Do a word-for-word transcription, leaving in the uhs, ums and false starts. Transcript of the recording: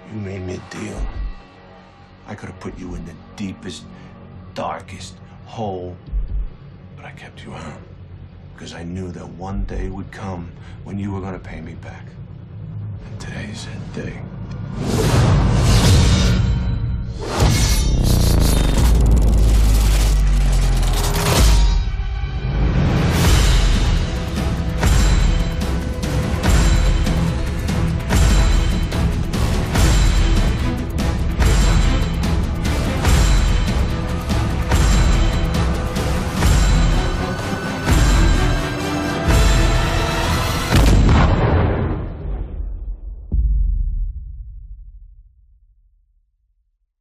You made me a deal. I could have put you in the deepest, darkest hole, but I kept you out because I knew that one day would come when you were going to pay me back. And today's that day.